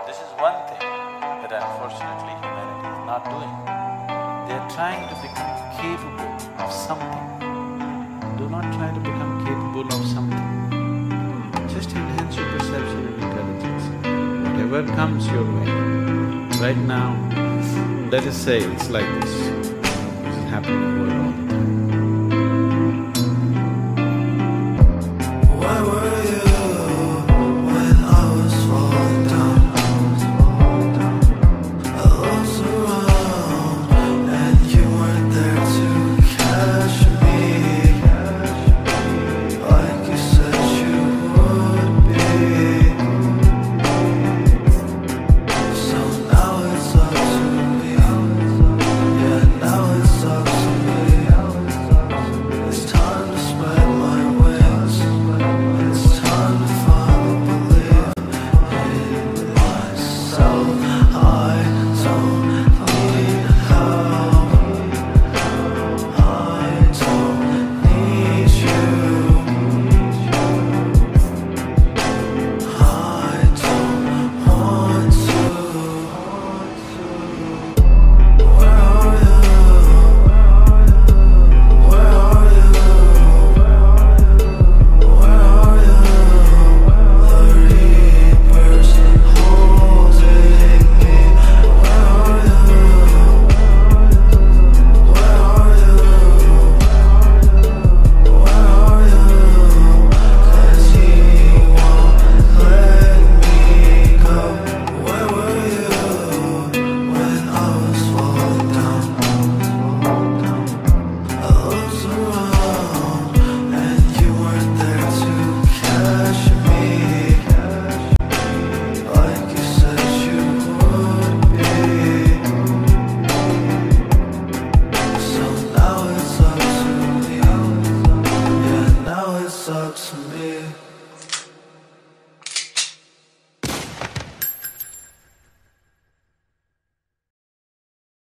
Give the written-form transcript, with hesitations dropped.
This is one thing that unfortunately humanity is not doing. They're trying to become capable of something. Do not try to become capable of something. Just enhance your perception and intelligence. Whatever comes your way, right now, let us say it's like this. This is happening in the world all the time.